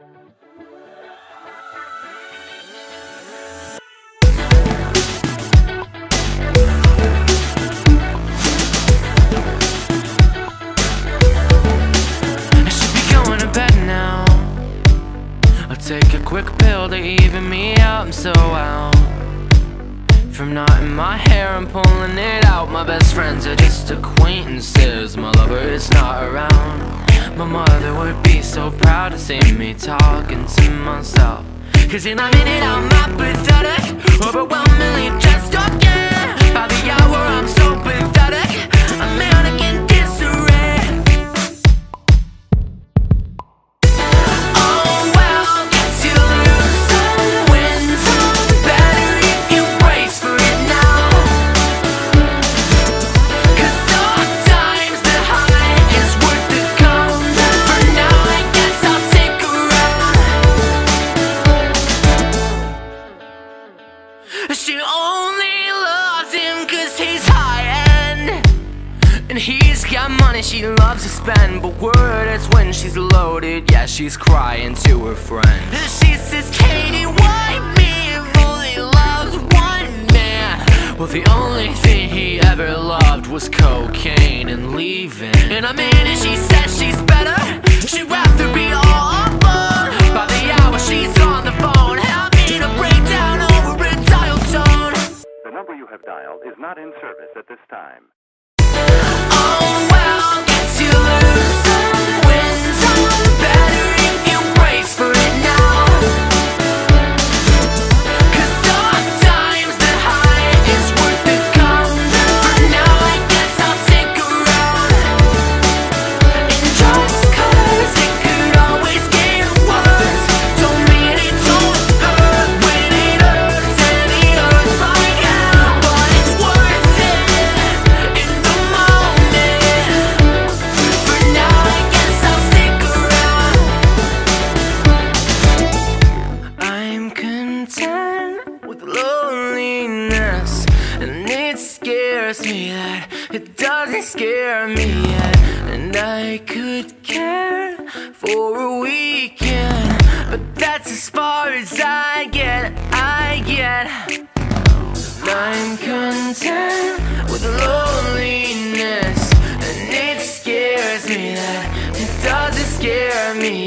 Take a quick pill to even me out. I'm so out from knotting my hair and pulling it out. My best friends are just acquaintances. My lover is not around. My mother would be so proud to see me talking to myself. Cause in a minute I'm apathetic, overwhelmingly just talking. By the hour I'm so pathetic, a mannequin disarray. She only loves him cause he's high-end, and he's got money she loves to spend. But word is when she's loaded, yeah, she's crying to her friend. She says, Katie, why me if only loves one man? Well, the only thing he ever loved was cocaine and leaving. In a minute she says she's better, she'd rather be all alone. By the hour she's on the phone, having a breakdown over a dial tone. The number you have dialed is not in service at this time. Oh well, guess you lose some, win some. Better if you brace for it now. Cause sometimes the high is worth the come. For now I guess I'll stick around. And just cause it could always get worse, don't mean it don't hurt when it hurts. And it hurts like hell, but it's worth it in the moment. For now I guess I'll stick around. I'm content with loneliness, and it scares me that it doesn't scare me yet. And I could care for a weekend, but that's as far as I get. I'm content with loneliness, and it scares me that it doesn't scare me